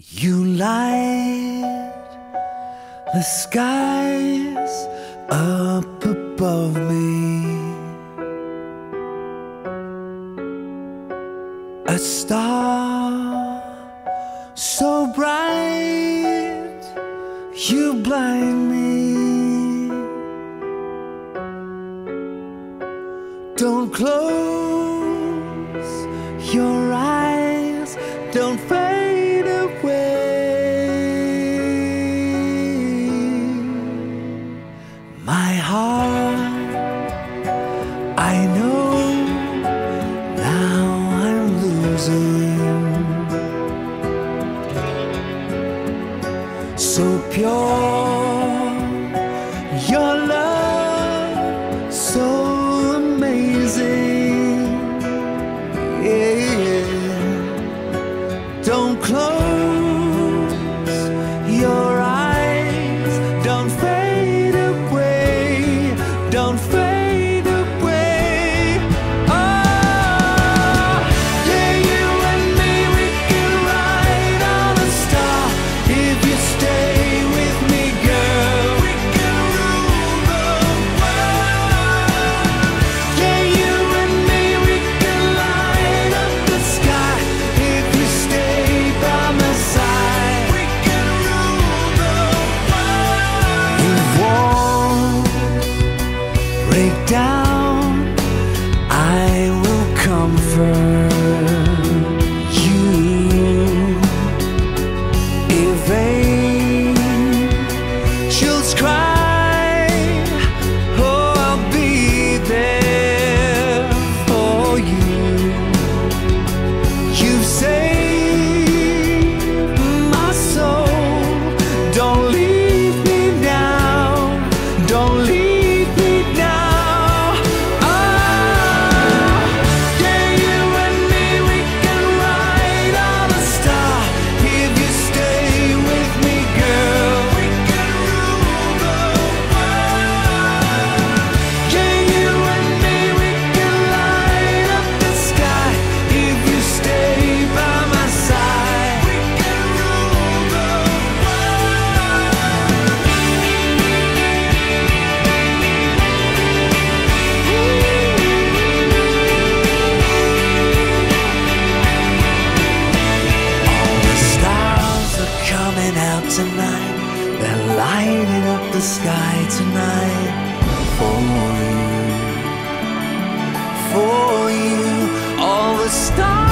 You light the skies up above me, a star so bright you blind me. Don't close your eyes, don't fade away. My heart, I know now I'm losing. So pure, your love so amazing. Yeah. Don't close your eyes, don't fade away, don't fade away. Oh, yeah, you and me, we can ride on a star. If you stay with me, girl, we can rule the world. Yeah, you and me, we can light up the sky. If you stay by my side, we can rule the world. You won't break down, I will comfort you. If angels cry, oh, I'll be there for you. You've saved my soul. Don't leave me now, don't leave me now. Oh, yeah, you and me, we can ride on a star. If you stay with me, girl, we can rule the world. Yeah, you and me, we can light up the sky. If you stay by my side, we can rule the All the stars are coming out tonight. They're lighting up the sky tonight for you, for you. All the stars